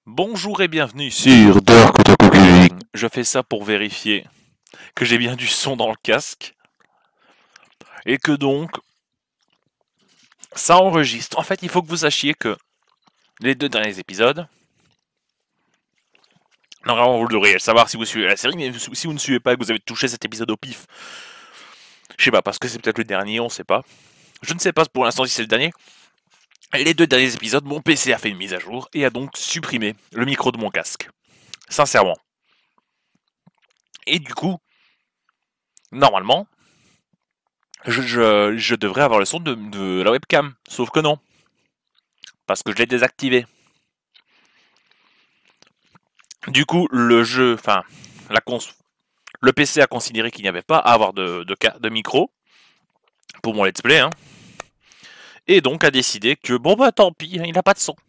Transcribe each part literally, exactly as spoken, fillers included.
Bonjour et bienvenue sur Dark Otaku Gaming. Je fais ça pour vérifier que j'ai bien du son dans le casque et que donc ça enregistre. En fait, il faut que vous sachiez que les deux derniers épisodes, normalement vous devriez le savoir si vous suivez la série, mais si vous ne suivez pas et que vous avez touché cet épisode au pif, je sais pas, parce que c'est peut-être le dernier, on sait pas. Je ne sais pas pour l'instant si c'est le dernier. Les deux derniers épisodes, mon P C a fait une mise à jour et a donc supprimé le micro de mon casque. Sincèrement. Et du coup, normalement, je, je, je devrais avoir le son de, de la webcam. Sauf que non. Parce que je l'ai désactivé. Du coup, le jeu, enfin, la cons le P C a considéré qu'il n'y avait pas à avoir de, de, de micro pour mon let's play, hein. Et donc a décidé que, bon bah tant pis, il n'a pas de son.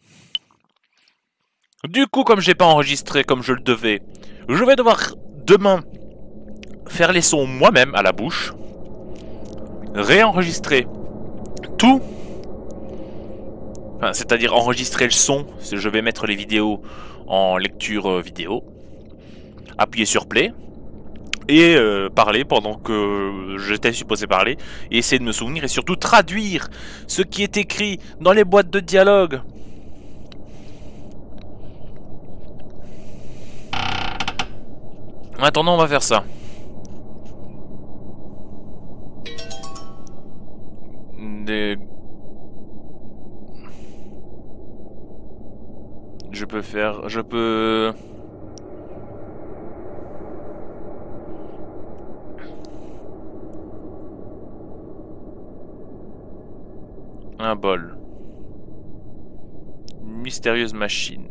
Du coup, comme j'ai pas enregistré comme je le devais, je vais devoir demain faire les sons moi-même à la bouche, réenregistrer tout, enfin, c'est-à-dire enregistrer le son, je vais mettre les vidéos en lecture vidéo, appuyer sur play, et euh, parler pendant que j'étais supposé parler, et essayer de me souvenir, et surtout traduire ce qui est écrit dans les boîtes de dialogue. En attendant, on va faire ça. Des... Je peux faire... Je peux... Un bol. Une mystérieuse machine.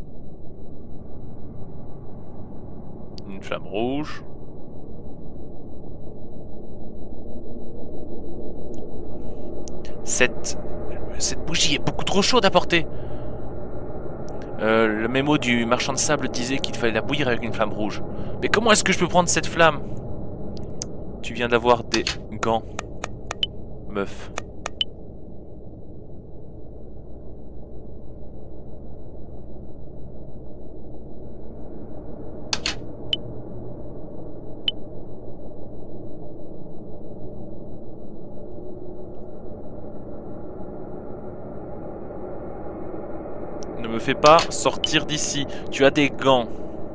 Une flamme rouge. Cette... Cette bougie est beaucoup trop chaude à porter. Euh, le mémo du marchand de sable disait qu'il fallait la bouillir avec une flamme rouge. Mais comment est-ce que je peux prendre cette flamme? Tu viens d'avoir des gants, meuf. Ne me fais pas sortir d'ici. Tu as des gants.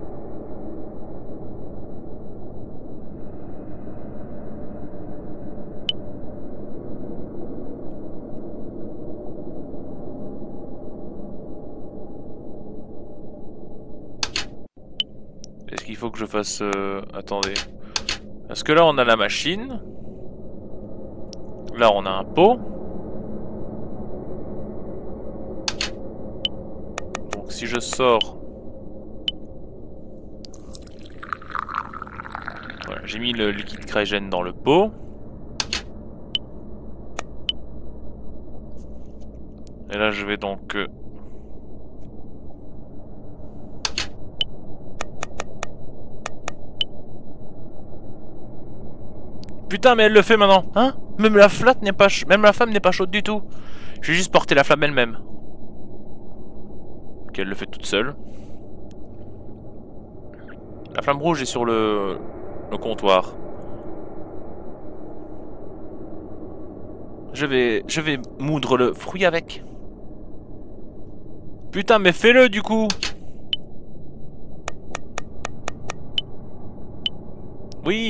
Est-ce qu'il faut que je fasse... Euh... Attendez. Parce que là, on a la machine. Là, on a un pot. Donc, si je sors... Voilà, j'ai mis le liquide cryogène dans le pot. Et là, je vais donc... Euh... Putain, mais elle le fait maintenant, hein? Même la flatte n'est pas, même la flamme n'est pas chaude du tout. Je vais juste porter la flamme elle-même. Ok, elle le fait toute seule. La flamme rouge est sur le, le comptoir. Je vais, je vais moudre le fruit avec. Putain, mais fais-le du coup. Oui.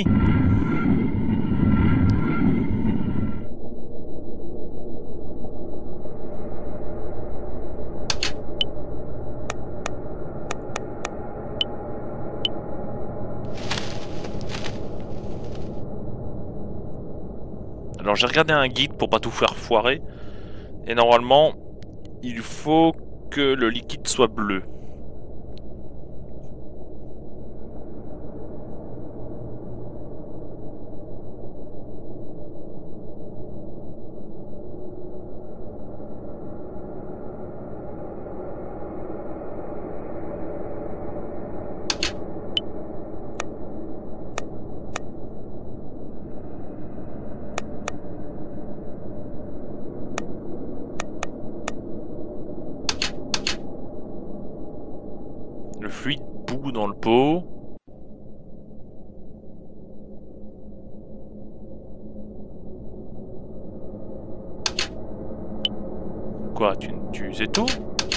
Alors j'ai regardé un guide pour pas tout faire foirer. Et normalement, il faut que le liquide soit bleu. Le fluide bout dans le pot. Quoi, tu, tu sais tout?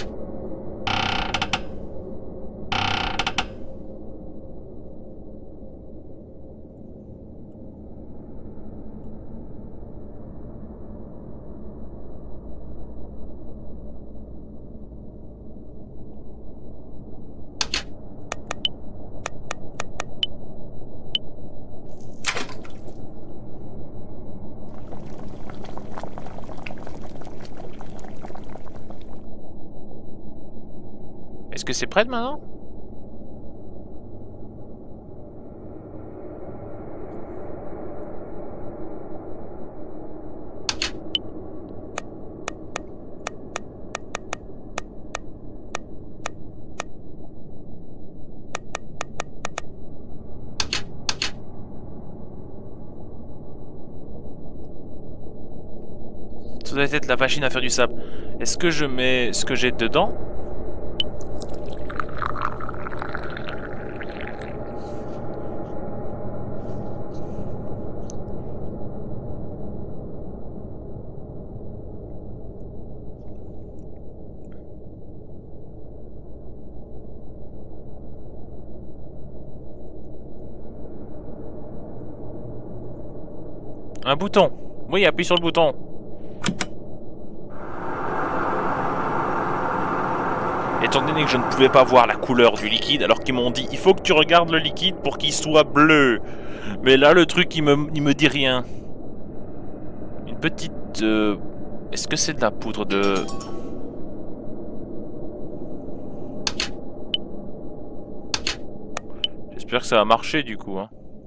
Est-ce que c'est prêt maintenant? Ça doit être la machine à faire du sable. Est-ce que je mets ce que j'ai dedans? Un bouton. Oui, appuie sur le bouton. Étant donné que je ne pouvais pas voir la couleur du liquide, alors qu'ils m'ont dit il faut que tu regardes le liquide pour qu'il soit bleu. Mais là, le truc, il me, il me dit rien. Une petite... Euh... Est-ce que c'est de la poudre de... J'espère que ça va marcher du coup. Hein.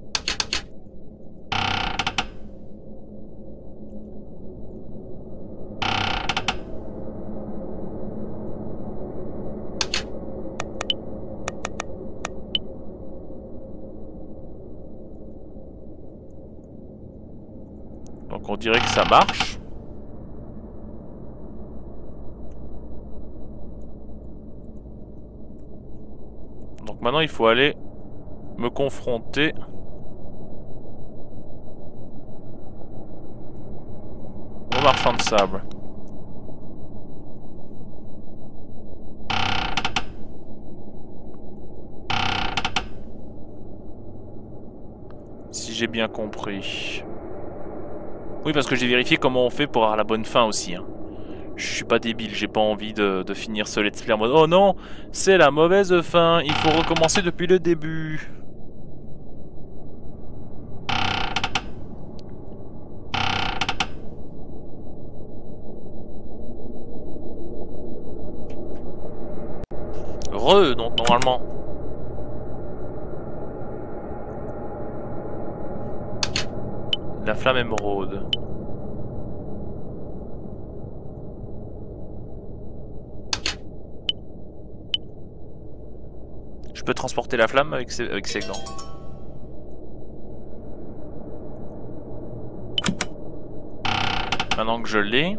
Donc on dirait que ça marche. Donc maintenant il faut aller me confronter au marchand de sable. Si j'ai bien compris. Oui, parce que j'ai vérifié comment on fait pour avoir la bonne fin aussi. Hein. Je suis pas débile, j'ai pas envie de, de finir ce let's play en mode oh non, c'est la mauvaise fin, il faut recommencer depuis le début. Re, donc normalement. La flamme émeraude. Je peux transporter la flamme avec ses, avec ses gants. Maintenant que je l'ai,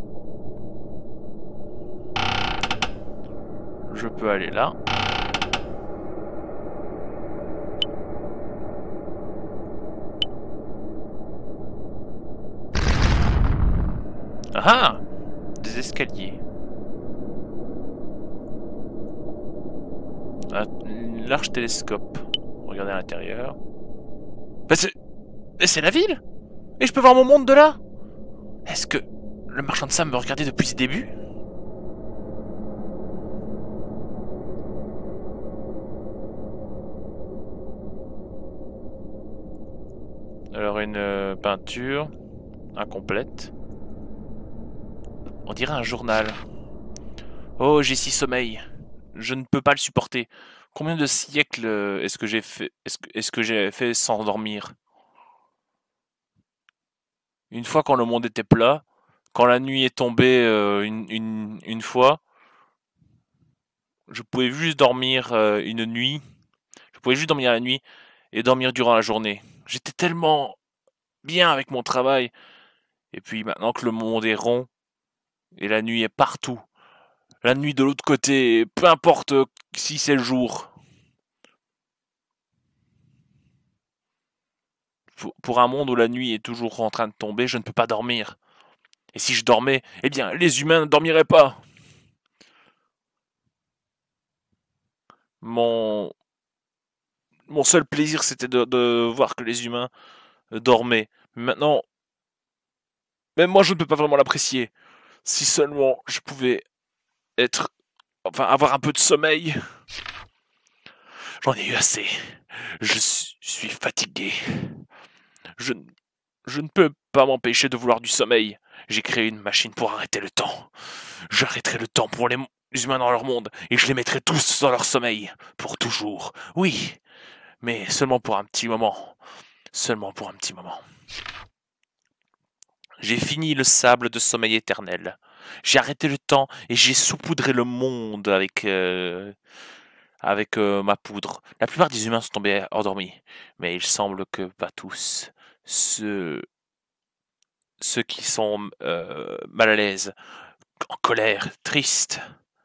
je peux aller là. Ah! Des escaliers. Un large télescope. Regardez à l'intérieur. Bah c'est la ville! Et je peux voir mon monde de là? Est-ce que le marchand de sable me regardait depuis ses débuts? Alors une euh, peinture incomplète. On dirait un journal. Oh, j'ai si sommeil. Je ne peux pas le supporter. Combien de siècles est-ce que j'ai fait est-ce que, est-ce que j'ai fait sans dormir? Une fois quand le monde était plat, quand la nuit est tombée euh, une, une, une fois, je pouvais juste dormir euh, une nuit. Je pouvais juste dormir la nuit et dormir durant la journée. J'étais tellement bien avec mon travail. Et puis maintenant que le monde est rond et la nuit est partout, La nuit de l'autre côté, peu importe si c'est le jour. Pour un monde où la nuit est toujours en train de tomber, je ne peux pas dormir. Et si je dormais, eh bien, les humains ne dormiraient pas. Mon, mon seul plaisir, c'était de, de voir que les humains dormaient. Mais maintenant, même moi, je ne peux pas vraiment l'apprécier. Si seulement je pouvais être, enfin, avoir un peu de sommeil. J'en ai eu assez. Je suis fatigué. Je, je ne peux pas m'empêcher de vouloir du sommeil. J'ai créé une machine pour arrêter le temps. J'arrêterai le temps pour les humains dans leur monde et je les mettrai tous dans leur sommeil. Pour toujours. Oui, mais seulement pour un petit moment. Seulement pour un petit moment. J'ai fini le sable de sommeil éternel. J'ai arrêté le temps et j'ai saupoudré le monde avec, euh, avec euh, ma poudre. La plupart des humains sont tombés endormis, mais il semble que pas tous. Ceux, ceux qui sont euh, mal à l'aise, en colère, tristes.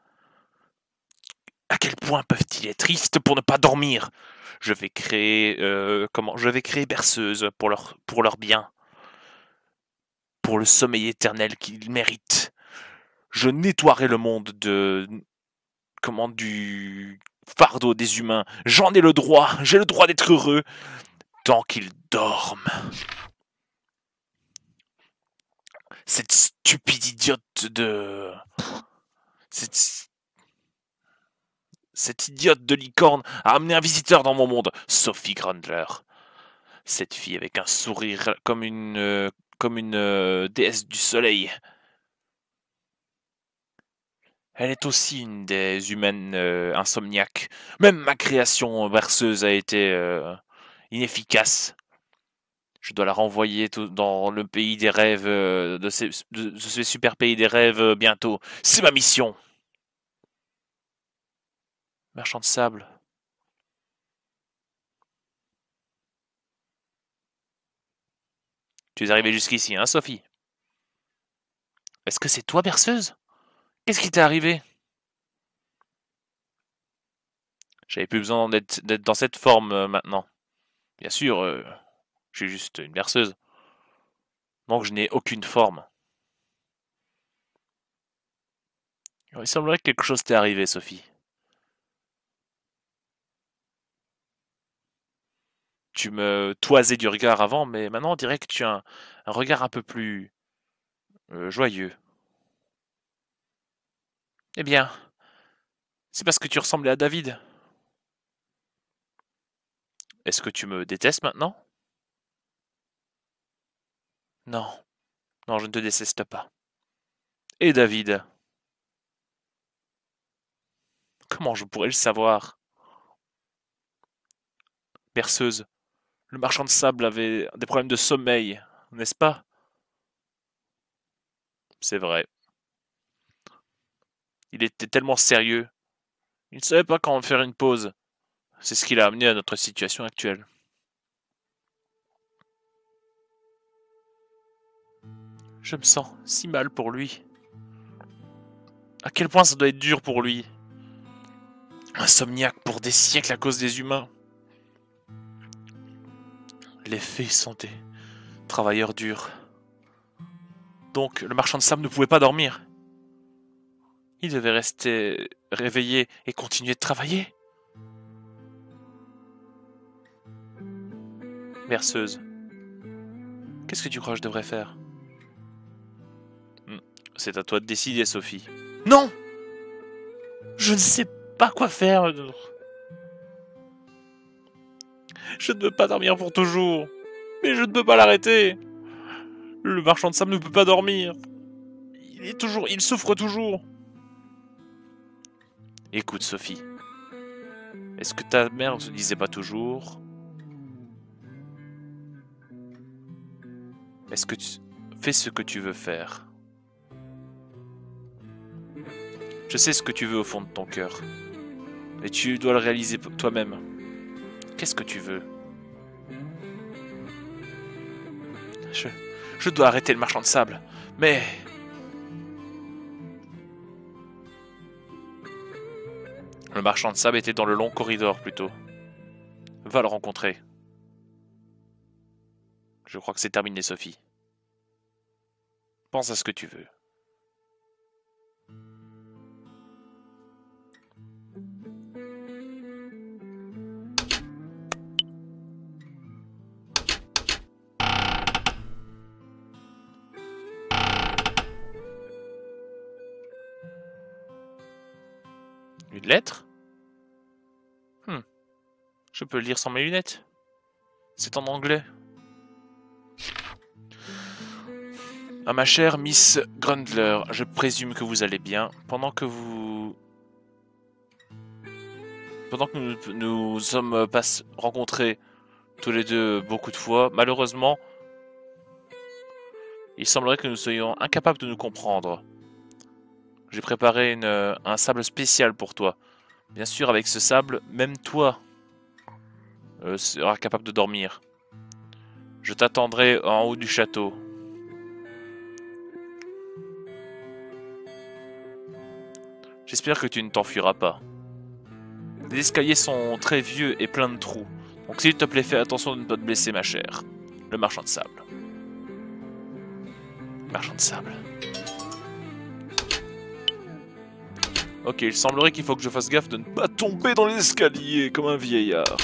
À quel point peuvent-ils être tristes pour ne pas dormir? Je vais créer euh, comment? Je vais créer berceuse pour leur pour leur bien, pour le sommeil éternel qu'ils méritent. Je nettoierai le monde de comment du fardeau des humains. J'en ai le droit. J'ai le droit d'être heureux tant qu'ils dorment. Cette stupide idiote de cette cette idiote de licorne a amené un visiteur dans mon monde, Sophie Grundler. Cette fille avec un sourire comme une euh, comme une euh, déesse du soleil. Elle est aussi une des humaines euh, insomniaques. Même ma création berceuse a été euh, inefficace. Je dois la renvoyer dans le pays des rêves, euh, de, ces, de ce super pays des rêves euh, bientôt. C'est ma mission. Marchand de sable. Tu es arrivé jusqu'ici, hein, Sophie? Est-ce que c'est toi, berceuse? Qu'est-ce qui t'est arrivé? J'avais plus besoin d'être dans cette forme euh, maintenant. Bien sûr, euh, je suis juste une berceuse. Donc je n'ai aucune forme. Il semblerait que quelque chose t'est arrivé, Sophie. Tu me toisais du regard avant, mais maintenant on dirait que tu as un, un regard un peu plus euh, joyeux. Eh bien, c'est parce que tu ressemblais à David. Est-ce que tu me détestes maintenant? Non, non, je ne te déteste pas. Et David? Comment je pourrais le savoir? Berceuse, le marchand de sable avait des problèmes de sommeil, n'est-ce pas? C'est vrai. Il était tellement sérieux. Il ne savait pas quand faire une pause. C'est ce qui l'a amené à notre situation actuelle. Je me sens si mal pour lui. À quel point ça doit être dur pour lui. Insomniaque pour des siècles à cause des humains. Les fées sont des travailleurs durs. Donc le marchand de sable ne pouvait pas dormir. Il devait rester réveillé et continuer de travailler. Berceuse, qu'est-ce que tu crois que je devrais faire? C'est à toi de décider, Sophie. Non! Je ne sais pas quoi faire. Je ne veux pas dormir pour toujours. Mais je ne peux pas l'arrêter. Le marchand de sable ne peut pas dormir. Il est toujours, il souffre toujours. Écoute, Sophie. Est-ce que ta mère ne se disait pas toujours? Est-ce que tu fais ce que tu veux faire? Je sais ce que tu veux au fond de ton cœur. Et tu dois le réaliser toi-même. Qu'est-ce que tu veux? Je, je dois arrêter le marchand de sable. Mais... Le marchand de sable était dans le long corridor, plutôt. Va le rencontrer. Je crois que c'est terminé, Sophie. Pense à ce que tu veux. Une lettre? Hmm. Je peux le lire sans mes lunettes. C'est en anglais. À ma chère Miss Grundler, je présume que vous allez bien. Pendant que vous... Pendant que nous nous sommes pas rencontrés tous les deux beaucoup de fois, malheureusement, il semblerait que nous soyons incapables de nous comprendre. J'ai préparé une, un sable spécial pour toi. Bien sûr, avec ce sable, même toi euh, seras capable de dormir. Je t'attendrai en haut du château. J'espère que tu ne t'enfuiras pas. Les escaliers sont très vieux et pleins de trous. Donc s'il te plaît, fais attention de ne pas te blesser, ma chère. Le marchand de sable. Marchand de sable. Ok, il semblerait qu'il faut que je fasse gaffe de ne pas tomber dans les escaliers comme un vieillard.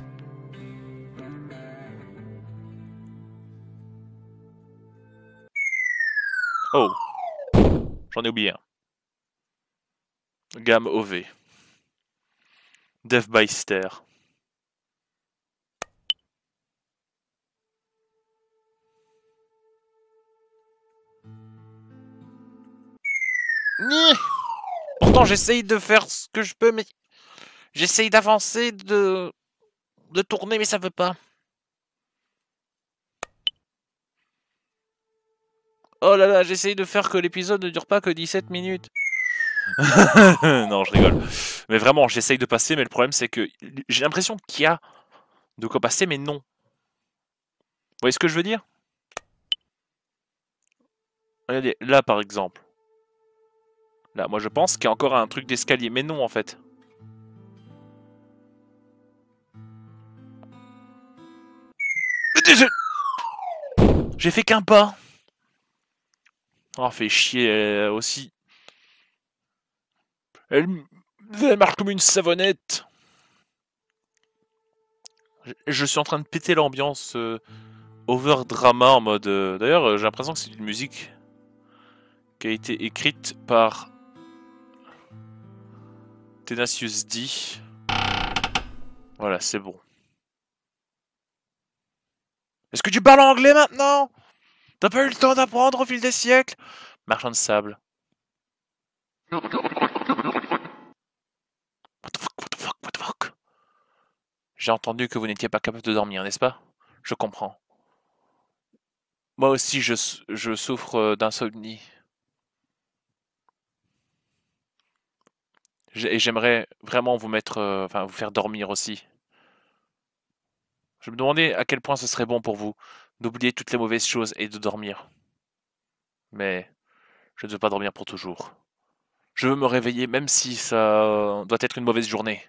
Oh, j'en ai oublié un. Gamme O V. Death by Stare. Ni. Pourtant, j'essaye de faire ce que je peux, mais j'essaye d'avancer, de de tourner, mais ça veut pas. Oh là là, j'essaye de faire que l'épisode ne dure pas que dix-sept minutes. Non, je rigole. Mais vraiment, j'essaye de passer, mais le problème c'est que j'ai l'impression qu'il y a de quoi passer, mais non. Vous voyez ce que je veux dire? Regardez, là par exemple. Là, moi je pense qu'il y a encore un truc d'escalier, mais non en fait. J'ai fait qu'un pas. Oh, fait chier elle aussi. Elle, elle marche comme une savonnette. Je, je suis en train de péter l'ambiance euh, over drama en mode. Euh, D'ailleurs, j'ai l'impression que c'est une musique qui a été écrite par Tenacious D. Voilà, c'est bon. Est-ce que tu parles anglais maintenant? T'as pas eu le temps d'apprendre au fil des siècles? Marchand de sable. What the fuck, what the fuck, what the fuck? J'ai entendu que vous n'étiez pas capable de dormir, n'est-ce pas? Je comprends. Moi aussi, je, je souffre d'insomnie. Et j'aimerais vraiment vous mettre, euh, enfin, vous faire dormir aussi. Je me demandais à quel point ce serait bon pour vous d'oublier toutes les mauvaises choses et de dormir. Mais je ne veux pas dormir pour toujours. Je veux me réveiller même si ça doit être une mauvaise journée.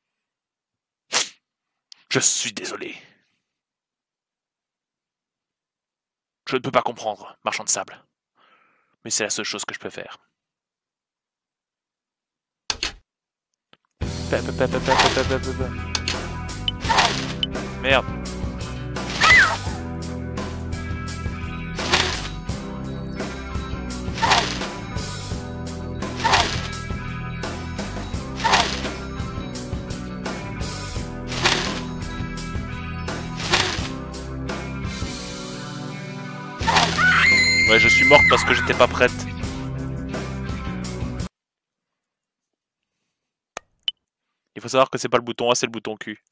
Je suis désolé. Je ne peux pas comprendre, marchand de sable. Mais c'est la seule chose que je peux faire. Merde. Ouais, je suis morte parce que j'étais pas prête. Il faut savoir que c'est pas le bouton A, c'est le bouton Q.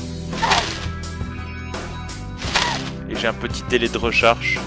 Et j'ai un petit délai de recharge.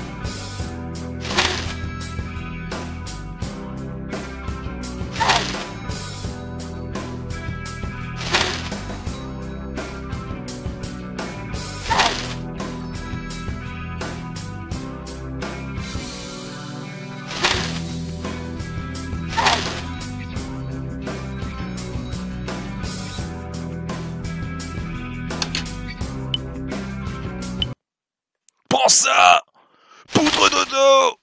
Prends ça! Poudre dodo!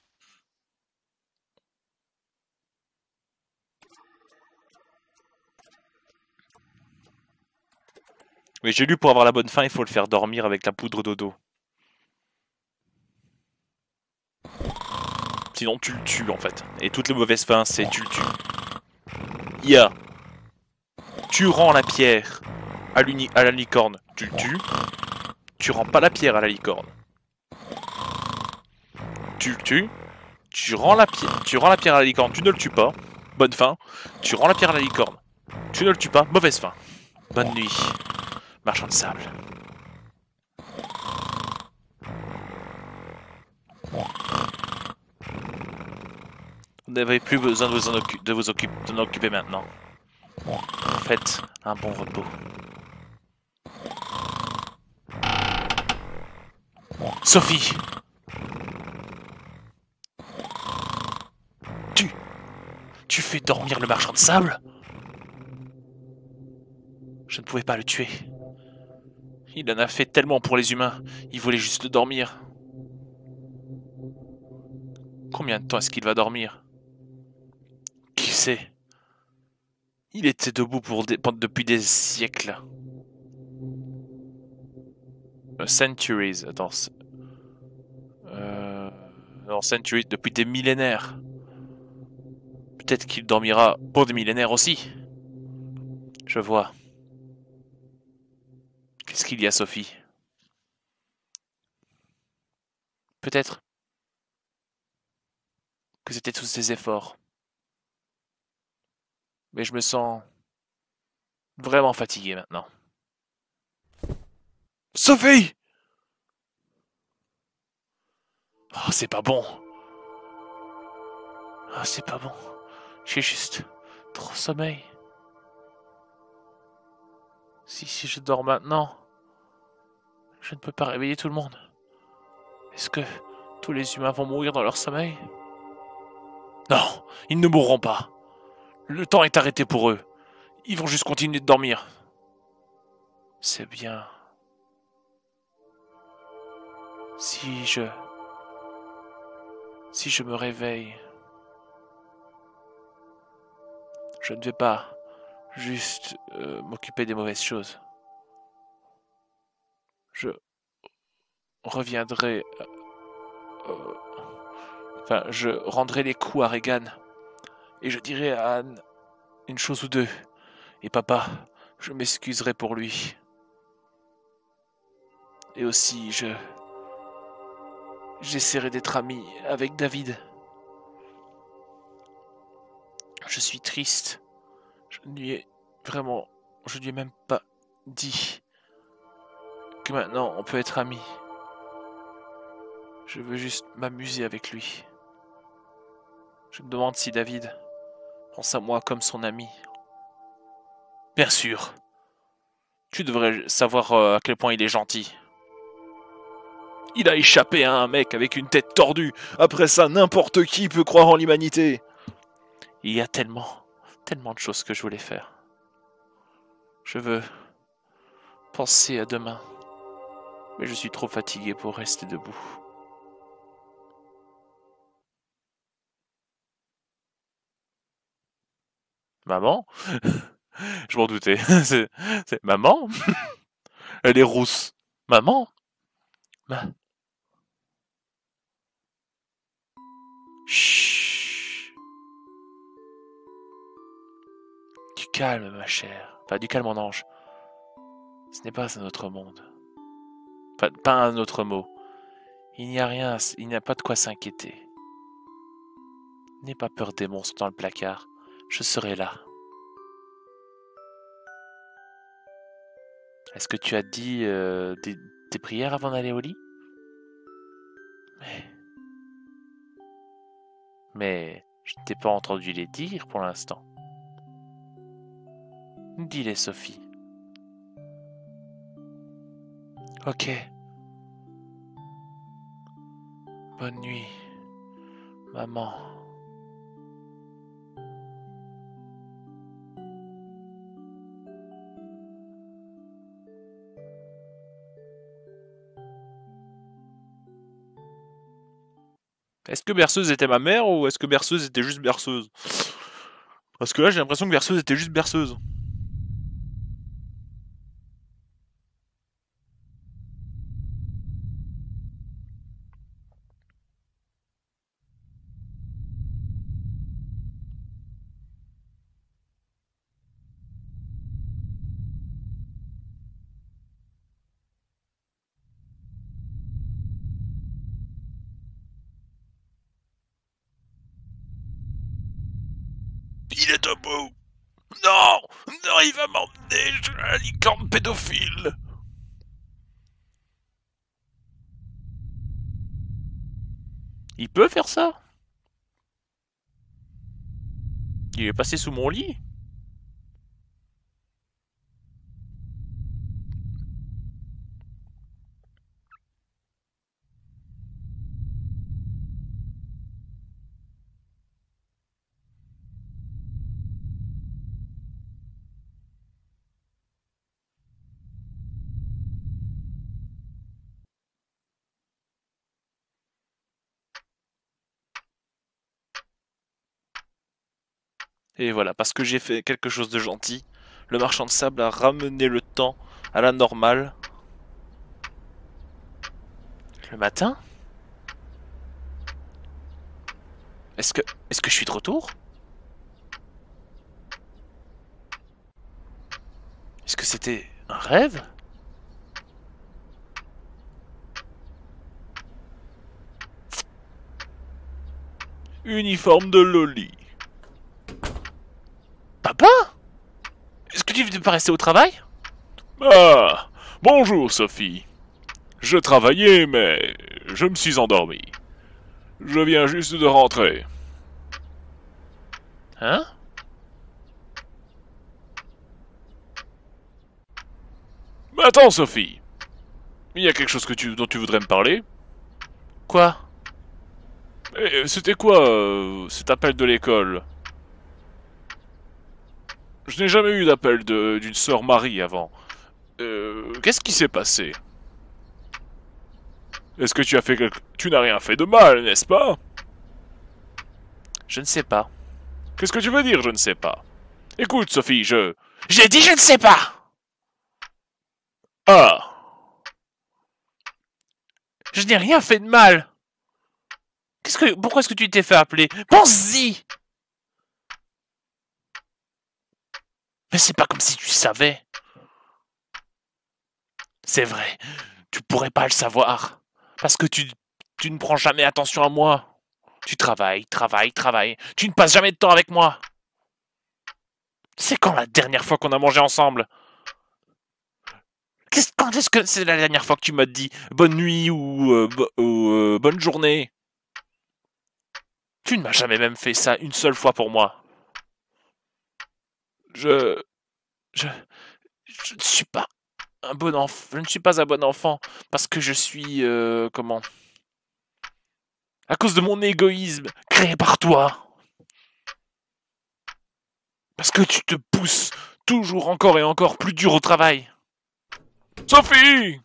Mais j'ai lu pour avoir la bonne fin, il faut le faire dormir avec la poudre dodo. Sinon tu le tues en fait. Et toutes les mauvaises fins, c'est tu le tues. Il y a... Tu rends la pierre à, à la licorne, tu le tues. Tu rends pas la pierre à la licorne. Tu le tues. Tu rends la pierre, tu rends la pierre à la licorne, tu ne le tues pas. Bonne fin. Tu rends la pierre à la licorne. Tu ne le tues pas. Mauvaise fin. Bonne nuit. Marchand de sable. Vous n'avez plus besoin de vous en, de vous de en occuper maintenant. Faites un bon repos. Sophie! Tu... Tu fais dormir le marchand de sable? Je ne pouvais pas le tuer. Il en a fait tellement pour les humains. Il voulait juste dormir. Combien de temps est-ce qu'il va dormir? Qui sait? Il était debout pour des... depuis des siècles. Uh, centuries, attends. Euh... Non, centuries, depuis des millénaires. Peut-être qu'il dormira pour des millénaires aussi. Je vois. Qu'est-ce qu'il y a, Sophie? Peut-être que c'était tous ces efforts. Mais je me sens vraiment fatigué maintenant. Sophie! Oh, c'est pas bon. Oh, c'est pas bon. J'ai juste trop sommeil. Si, si je dors maintenant, je ne peux pas réveiller tout le monde. Est-ce que tous les humains vont mourir dans leur sommeil? Non, ils ne mourront pas. Le temps est arrêté pour eux. Ils vont juste continuer de dormir. C'est bien. Si je... Si je me réveille... Je ne vais pas juste euh, m'occuper des mauvaises choses. Je reviendrai... Euh, enfin, je rendrai les coups à Regan. Et je dirai à Anne une chose ou deux. Et papa, je m'excuserai pour lui. Et aussi, je... J'essaierai d'être ami avec David. Je suis triste. Je ne lui ai vraiment... Je ne lui ai même pas dit que maintenant on peut être amis. Je veux juste m'amuser avec lui. Je me demande si David pense à moi comme son ami. Bien sûr. Tu devrais savoir à quel point il est gentil. Il a échappé à un mec avec une tête tordue. Après ça, n'importe qui peut croire en l'humanité. Il y a tellement, tellement de choses que je voulais faire. Je veux penser à demain. Mais je suis trop fatigué pour rester debout. Maman? Je m'en doutais. C'est, c'est... Maman? Elle est rousse. Maman? Ma... Chut. Du calme, ma chère. Pas du calme, mon ange. Ce n'est pas un autre monde. Pas, pas un autre mot. Il n'y a rien, il n'y a pas de quoi s'inquiéter. N'aie pas peur des monstres dans le placard. Je serai là. Est-ce que tu as dit euh, des, des prières avant d'aller au lit? Mais... Mais je ne t'ai pas entendu les dire pour l'instant. Dis-les, Sophie. Ok. Bonne nuit, maman. Est-ce que berceuse était ma mère ou est-ce que berceuse était juste berceuse? Parce que là, j'ai l'impression que berceuse était juste berceuse. Il est debout. Non, non, il va m'emmener. Je suis un licorne pédophile. Il peut faire ça? Il est passé sous mon lit? Et voilà, parce que j'ai fait quelque chose de gentil, le marchand de sable a ramené le temps à la normale. Le matin? Est-ce que... Est-ce que je suis de retour? Est-ce que c'était un rêve? Uniforme de Loli. Papa? Est-ce que tu veux pas rester au travail? Ah, bonjour Sophie. Je travaillais, mais je me suis endormi. Je viens juste de rentrer. Hein? Mais attends Sophie. Il y a quelque chose que tu, dont tu voudrais me parler? Quoi? Eh, c'était quoi euh, cet appel de l'école? Je n'ai jamais eu d'appel de- d'une sœur Marie avant. Euh, Qu'est-ce qui s'est passé? Est-ce que tu as fait quelque... Tu n'as rien fait de mal, n'est-ce pas? Je ne sais pas. Qu'est-ce que tu veux dire, je ne sais pas? Écoute, Sophie, je... J'ai dit je ne sais pas! Ah! Je n'ai rien fait de mal! Qu'est-ce que... Pourquoi est-ce que tu t'es fait appeler? Pense-y! Mais c'est pas comme si tu savais. C'est vrai, tu pourrais pas le savoir. Parce que tu, tu ne prends jamais attention à moi. Tu travailles, travailles, travailles. Tu ne passes jamais de temps avec moi. C'est quand la dernière fois qu'on a mangé ensemble? Qu'est-ce, quand est-ce que c'est la dernière fois que tu m'as dit bonne nuit ou, euh, bo- ou, euh, bonne journée? Tu ne m'as jamais même fait ça une seule fois pour moi. Je... Je... Je ne suis pas un bon enfant. Je ne suis pas un bon enfant parce que je suis... euh, comment... À cause de mon égoïsme créé par toi. Parce que tu te pousses toujours encore et encore plus dur au travail. Sophie!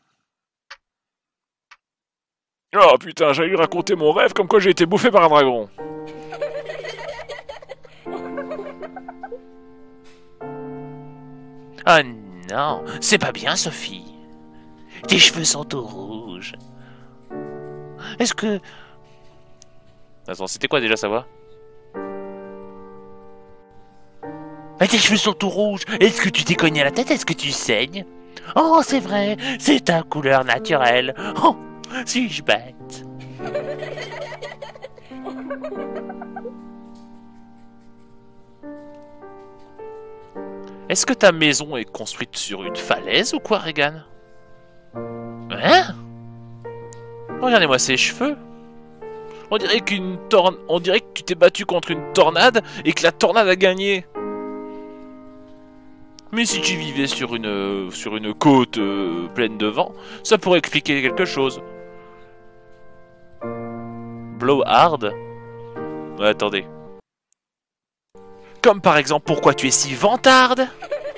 Oh putain, j'allais lui raconter mon rêve comme quoi j'ai été bouffé par un dragon. Ah non, c'est pas bien, Sophie. Tes cheveux sont tout rouges. Est-ce que... Attends, c'était quoi déjà sa voix? Mais tes cheveux sont tout rouges. Est-ce que tu t'es cogné à la tête? Est-ce que tu saignes? Oh, c'est vrai, c'est ta couleur naturelle. Oh, suis-je bête? Est-ce que ta maison est construite sur une falaise ou quoi, Regan? Hein? Regardez-moi ces cheveux. On dirait qu'une torn... On dirait que tu t'es battu contre une tornade et que la tornade a gagné. Mais si tu vivais sur une euh, sur une côte euh, pleine de vent, ça pourrait expliquer quelque chose. Blow hard? Ouais, attendez. Comme par exemple, pourquoi tu es si vantarde?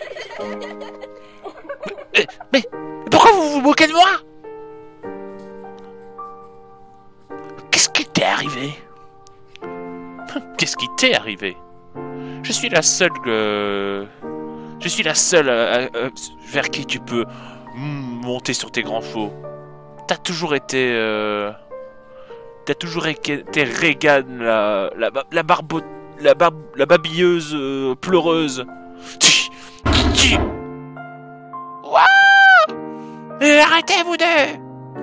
mais, mais pourquoi vous vous moquez de moi? Qu'est-ce qui t'est arrivé? Qu'est-ce qui t'est arrivé? Je suis la seule que... Je suis la seule euh, euh, vers qui tu peux monter sur tes grands chevaux. T'as toujours été... Euh... T'as toujours été Regan, la... La, la barbe... La, bar... la babilleuse euh, pleureuse. Waouh! Arrêtez, vous deux!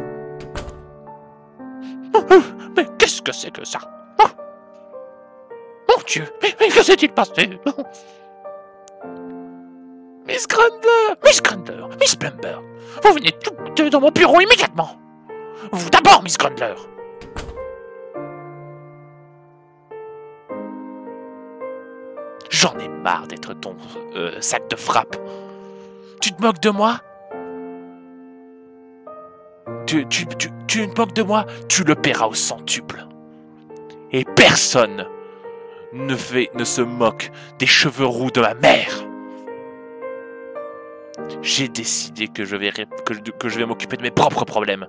Mais qu'est-ce que c'est que ça? Oh, mon Dieu! Mais que s'est-il passé? Miss Grundler! Miss Grundler! Miss Plumber! Vous venez toutes deux dans mon bureau immédiatement! Vous d'abord, Miss Grundler! J'en ai marre d'être ton euh, sac de frappe. Tu te moques de moi? Tu, tu, tu, tu te moques de moi? Tu le paieras au centuple. Et personne ne, fait, ne se moque des cheveux roux de ma mère. J'ai décidé que je vais, que, que je vais m'occuper de mes propres problèmes.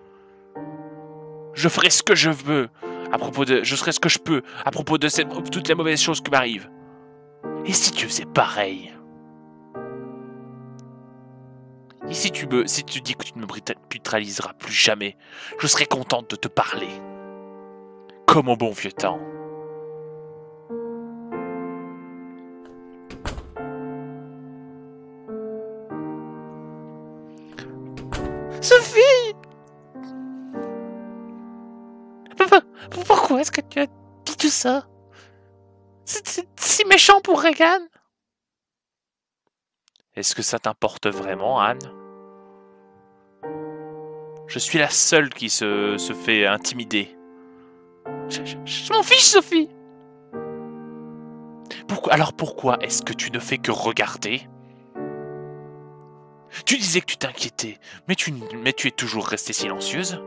Je ferai ce que je veux à propos de... Je ferai ce que je peux à propos de cette, toutes les mauvaises choses qui m'arrivent. Et si tu faisais pareil? Et si tu me, si tu dis que tu ne me brutaliseras plus jamais, je serai contente de te parler. Comme au bon vieux temps. Sophie! Pourquoi est-ce que tu as dit tout ça? C'est si méchant pour Regan. Est-ce que ça t'importe vraiment, Anne? Je suis la seule qui se, se fait intimider. Je, je, je m'en fiche, Sophie. Pourquoi, alors pourquoi est-ce que tu ne fais que regarder? Tu disais que tu t'inquiétais, mais tu, mais tu es toujours restée silencieuse.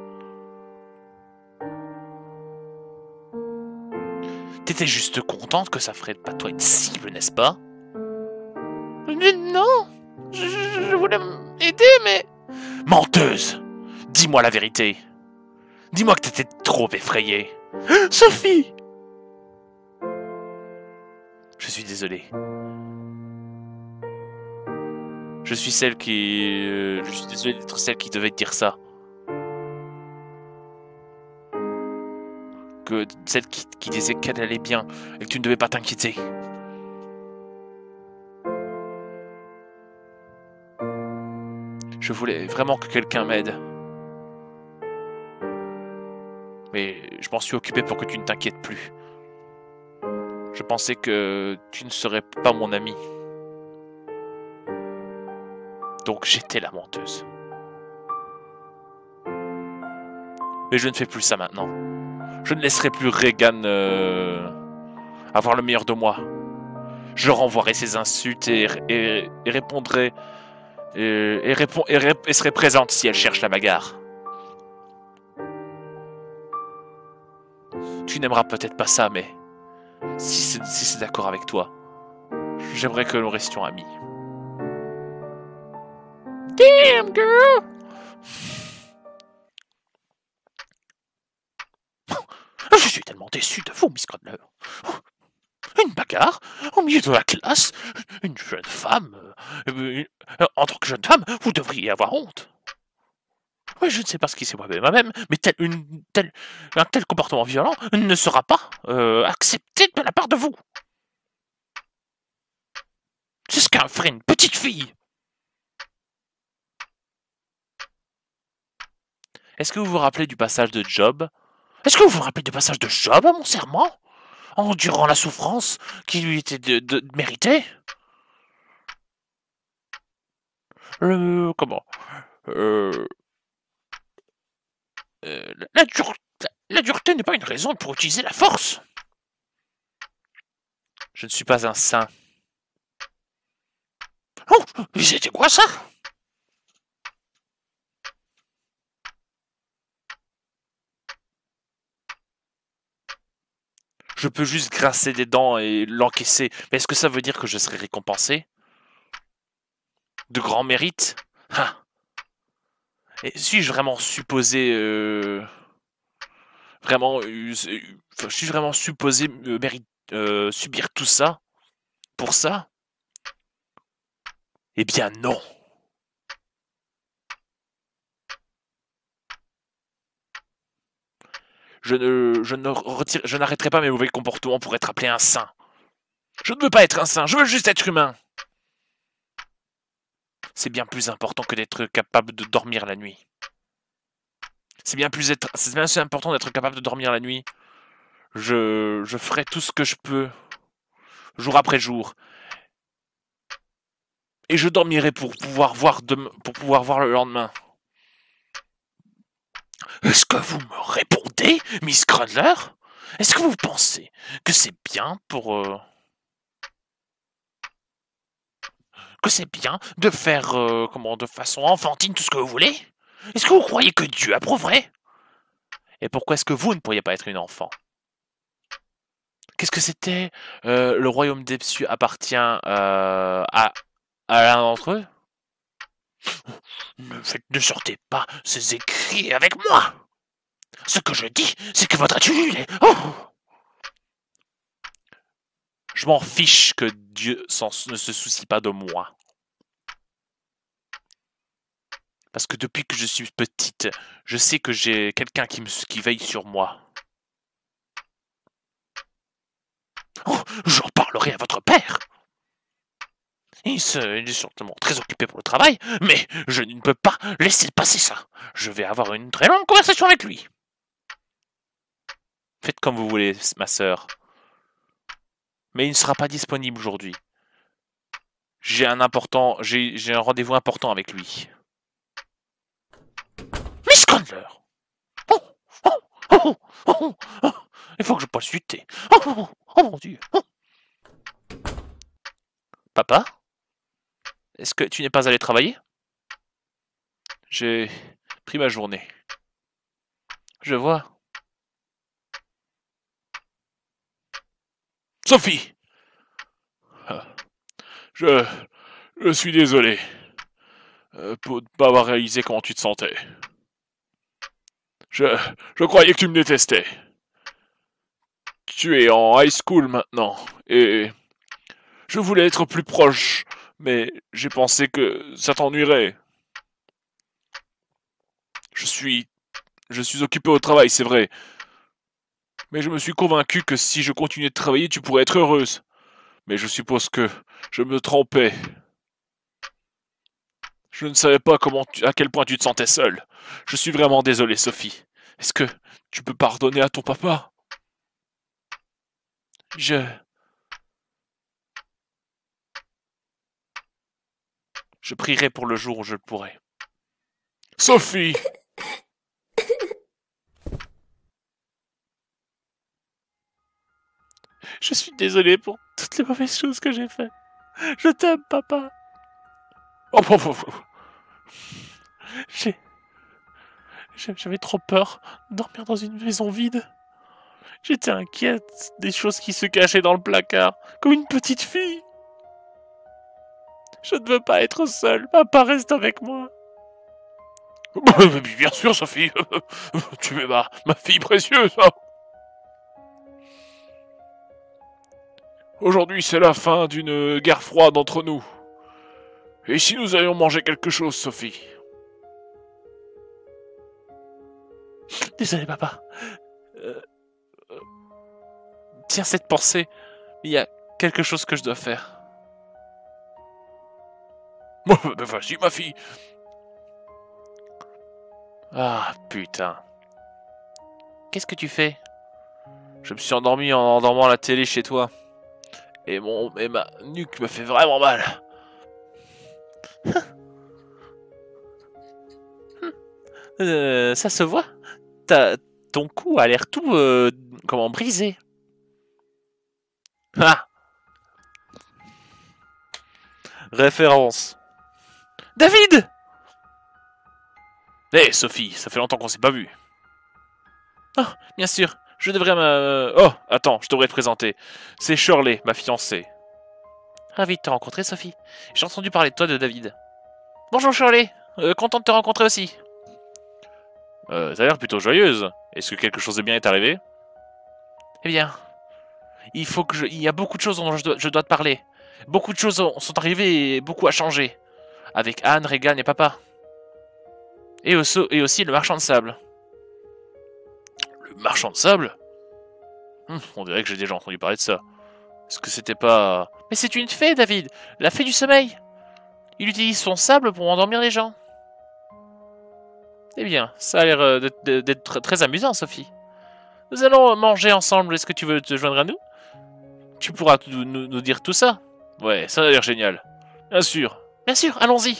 T'étais juste contente que ça ferait pas toi une cible, n'est-ce pas? Mais non, je, je, je voulais m'aider, mais... Menteuse! Dis-moi la vérité. Dis-moi que t'étais trop effrayée. Sophie! Je suis désolé. Je suis celle qui... Euh, je suis désolé d'être celle qui devait te dire ça. Que celle qui, qui disait qu'elle allait bien et que tu ne devais pas t'inquiéter. Je voulais vraiment que quelqu'un m'aide. Mais je m'en suis occupé pour que tu ne t'inquiètes plus. Je pensais que tu ne serais pas mon ami. Donc j'étais la menteuse. Mais je ne fais plus ça maintenant. Je ne laisserai plus Regan euh, avoir le meilleur de moi. Je renvoierai ses insultes et, et, et répondrai... Et, et, répond, et, rép, et serai présente si elle cherche la bagarre. Tu n'aimeras peut-être pas ça, mais si c'est si c'est d'accord avec toi, j'aimerais que nous restions amis. Damn, girl! Je suis tellement déçu de vous, Miss Grundler. Une bagarre au milieu de la classe, une jeune femme. Euh, en tant que jeune femme, vous devriez avoir honte. Oui, je ne sais pas ce qui s'est passé moi-même, mais tel, une, tel, un tel comportement violent ne sera pas euh, accepté de la part de vous. C'est ce qu'a ferait une petite fille. Est-ce que vous vous rappelez du passage de Job? Est-ce que vous vous rappelez du passage de Job à mon serment? Endurant la souffrance qui lui était de, de, de méritée? Le... Comment euh, euh, la, dur, la, la dureté n'est pas une raison pour utiliser la force. Je ne suis pas un saint. Oh, mais c'était quoi ça? Je peux juste grincer des dents et l'encaisser. Mais est-ce que ça veut dire que je serai récompensé? De grand mérite? Ah. Et suis-je vraiment supposé... Euh... vraiment, euh, je suis vraiment supposé euh, mérite, euh, subir tout ça pour ça? Eh bien non. Je ne, je ne retire, je n'arrêterai pas mes mauvais comportements pour être appelé un saint. Je ne veux pas être un saint, je veux juste être humain. C'est bien plus important que d'être capable de dormir la nuit. C'est bien plus être, c'est bien plus important d'être capable de dormir la nuit. Je, je ferai tout ce que je peux, jour après jour. Et je dormirai pour pouvoir voir demain, pour pouvoir voir le lendemain. Est-ce que vous me répondez, Miss Grundler? Est-ce que vous pensez que c'est bien pour... Euh, que c'est bien de faire, euh, comment, de façon enfantine tout ce que vous voulez? Est-ce que vous croyez que Dieu approuverait? Et pourquoi est-ce que vous ne pourriez pas être une enfant? Qu'est-ce que c'était? euh, Le royaume des cieux appartient euh, à, à l'un d'entre eux? Ne, faites, ne sortez pas ces écrits avec moi! Ce que je dis, c'est que votre attitude est... Oh, je m'en fiche que Dieu ne se soucie pas de moi. Parce que depuis que je suis petite, je sais que j'ai quelqu'un qui, qui veille sur moi. Oh, j'en parlerai à votre père. Il, se, il est certainement très occupé pour le travail, mais je ne peux pas laisser passer ça. Je vais avoir une très longue conversation avec lui. Faites comme vous voulez, ma sœur. Mais il ne sera pas disponible aujourd'hui. J'ai un important, j'ai, j'ai un rendez-vous important avec lui. Miss Grundler! Oh, oh, oh, oh, oh, il faut que je poisse lutter. Oh, oh, oh mon Dieu! Oh. Papa? Est-ce que tu n'es pas allé travailler? J'ai pris ma journée. Je vois. Sophie! Je... Je suis désolé. Euh, pour ne pas avoir réalisé comment tu te sentais. Je... Je croyais que tu me détestais. Tu es en high school maintenant, et... Je voulais être plus proche, mais j'ai pensé que ça t'ennuierait. Je suis... Je suis occupé au travail, c'est vrai. Mais je me suis convaincu que si je continuais de travailler, tu pourrais être heureuse. Mais je suppose que je me trompais. Je ne savais pas comment tu, à quel point tu te sentais seule. Je suis vraiment désolé, Sophie. Est-ce que tu peux pardonner à ton papa? Je... Je prierai pour le jour où je le pourrai. Sophie! Je suis désolé pour toutes les mauvaises choses que j'ai faites. Je t'aime, papa. Oh, oh, oh, oh. J'ai... J'avais trop peur de dormir dans une maison vide. J'étais inquiète des choses qui se cachaient dans le placard, comme une petite fille. Je ne veux pas être seule. Papa, reste avec moi. Bien sûr, Sophie. Tu es ma, ma fille précieuse. Aujourd'hui, c'est la fin d'une guerre froide entre nous. Et si nous allions manger quelque chose, Sophie? Désolé, papa. Euh, euh, tiens cette pensée. Il y a quelque chose que je dois faire. Vas-y, ma fille. Ah, putain. Qu'est-ce que tu fais? Je me suis endormi en endormant la télé chez toi. Et, mon, et ma nuque me fait vraiment mal. euh, ça se voit. T'as, ton cou a l'air tout, euh, comment, brisé. Ah. Référence. David! Hé, hey, Sophie, ça fait longtemps qu'on s'est pas vu. Oh, bien sûr, je devrais me... Oh, attends, je devrais te présenter. C'est Shirley, ma fiancée. Ravi de te rencontrer, Sophie. J'ai entendu parler de toi de David. Bonjour, Shirley. Euh, content de te rencontrer aussi. Euh, t'as l'air plutôt joyeuse. Est-ce que quelque chose de bien est arrivé? Eh bien, il faut que je... Il y a beaucoup de choses dont je dois, je dois te parler. Beaucoup de choses sont arrivées et beaucoup a changé. Avec Anne, Regan et papa. Et aussi, et aussi le marchand de sable. Le marchand de sable? hum, On dirait que j'ai déjà entendu parler de ça. Est-ce que c'était pas... Mais c'est une fée, David! La fée du sommeil! Il utilise son sable pour endormir les gens. Eh bien, ça a l'air d'être très amusant, Sophie. Nous allons manger ensemble. Est-ce que tu veux te joindre à nous? Tu pourras nous, nous, nous dire tout ça. Ouais, ça a l'air génial. Bien sûr. Bien sûr, allons-y.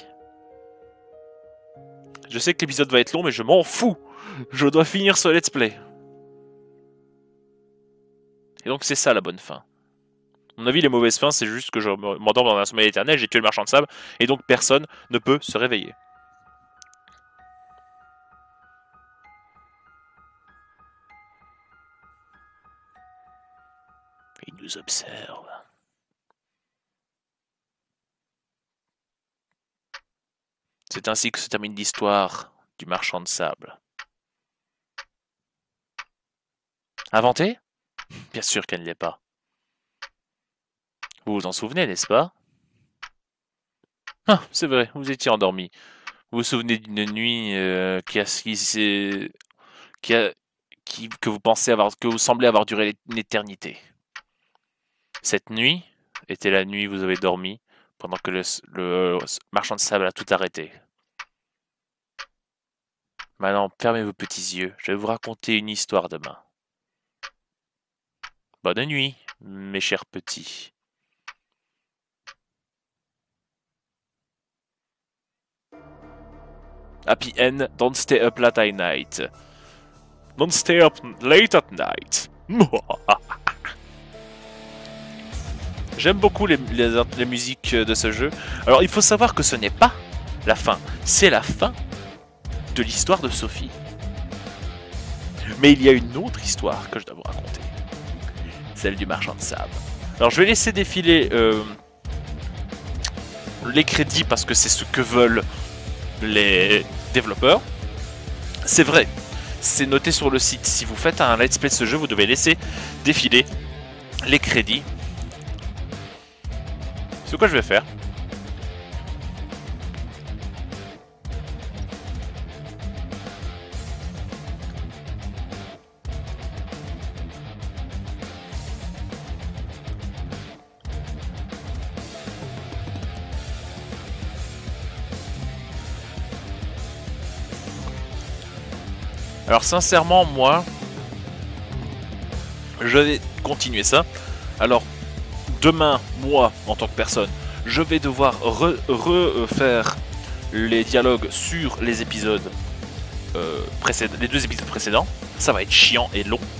Je sais que l'épisode va être long, mais je m'en fous. Je dois finir ce let's play. Et donc c'est ça la bonne fin. À mon avis, les mauvaises fins, c'est juste que je m'endors dans un sommeil éternel, j'ai tué le marchand de sable, et donc personne ne peut se réveiller. Il nous observe. C'est ainsi que se termine l'histoire du marchand de sable. Inventé? Bien sûr qu'elle ne l'est pas. Vous vous en souvenez, n'est-ce pas? Ah, c'est vrai, vous étiez endormi. Vous vous souvenez d'une nuit euh, qui a, qui, qui a, qui, que vous pensez avoir, que vous semblez avoir duré une éternité. Cette nuit était la nuit où vous avez dormi pendant que le, le marchand de sable a tout arrêté. Maintenant, fermez vos petits yeux, je vais vous raconter une histoire demain. Bonne nuit, mes chers petits. Happy end, don't stay up late at night. Don't stay up late at night. J'aime beaucoup les, les, les musiques de ce jeu. Alors, il faut savoir que ce n'est pas la fin. C'est la fin de l'histoire de Sophie. Mais il y a une autre histoire que je dois vous raconter. Celle du marchand de sable. Alors, je vais laisser défiler euh, les crédits parce que c'est ce que veulent les développeurs. C'est vrai, c'est noté sur le site. Si vous faites un let's play de ce jeu, vous devez laisser défiler les crédits. C'est quoi je vais faire. Alors sincèrement, moi, je vais continuer ça. Alors, demain, moi, en tant que personne, je vais devoir refaire les dialogues sur les épisodes euh, précédents, les deux épisodes précédents. Ça va être chiant et long.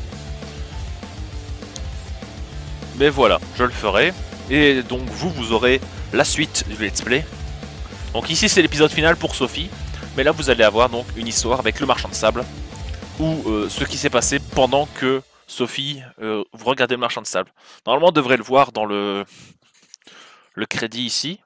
Mais voilà, je le ferai. Et donc vous, vous aurez la suite du let's play. Donc ici, c'est l'épisode final pour Sophie. Mais là, vous allez avoir donc une histoire avec le marchand de sable. Ou euh, ce qui s'est passé pendant que Sophie, euh, vous regardez le marchand de sable. Normalement, on devrait le voir dans le, le crédit ici.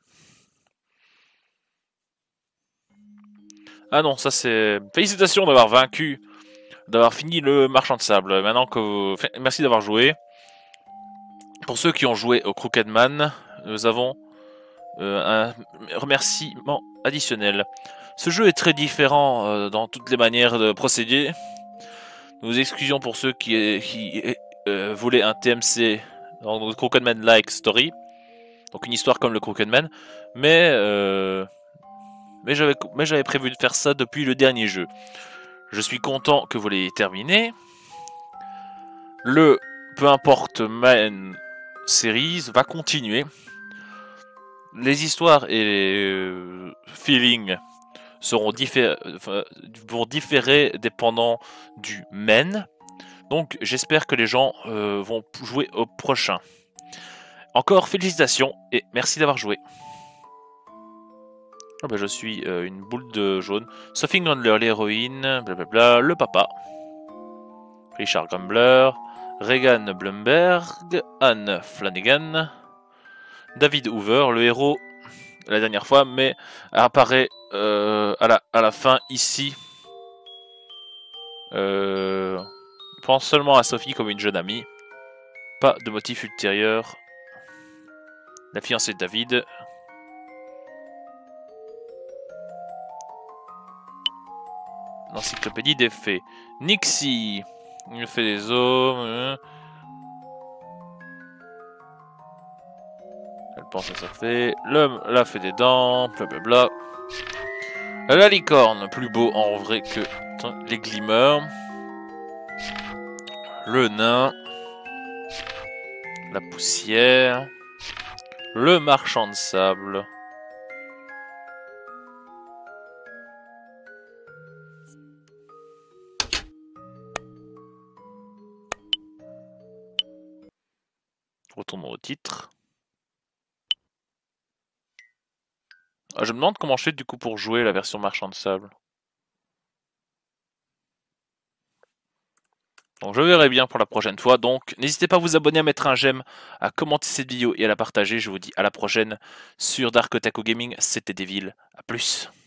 Ah non, ça c'est... Félicitations d'avoir vaincu, d'avoir fini le marchand de sable. Maintenant que vous... Merci d'avoir joué. Pour ceux qui ont joué au Crooked Man, nous avons euh, un remerciement additionnel. Ce jeu est très différent euh, dans toutes les manières de procéder. Nous nous excusions pour ceux qui, qui euh, voulaient un T M C dans le Crooked Man-like story. Donc une histoire comme le Crooked Man. Mais, euh, mais j'avais prévu de faire ça depuis le dernier jeu. Je suis content que vous l'ayez terminé. Le peu importe Man Series va continuer. Les histoires et les euh, feelings seront diffé enfin, vont différer dépendant du men. Donc j'espère que les gens euh, vont jouer au prochain. Encore félicitations et merci d'avoir joué. Oh bah, je suis euh, une boule de jaune. Sophie Grundler, l'héroïne, blablabla, le papa. Richard Grumbler, Regan Blumberg, Anne Flanagan, David Hoover, le héros la dernière fois, mais apparaît euh, à, la, à la fin ici. Euh, pense seulement à Sophie comme une jeune amie. Pas de motif ultérieur. La fiancée de David. L'encyclopédie des faits. Nixie. Il fait des hommes. Elle pense à sa fée. L'homme l'a fait des dents. Blablabla. La licorne. Plus beau en vrai que les glimmers. Le nain. La poussière. Le marchand de sable. Retournons au titre. Ah, je me demande comment je fais du coup pour jouer la version marchand de sable. Donc je verrai bien pour la prochaine fois. Donc n'hésitez pas à vous abonner, à mettre un j'aime, à commenter cette vidéo et à la partager. Je vous dis à la prochaine sur Dark Otaku Gaming. C'était Devil. A plus.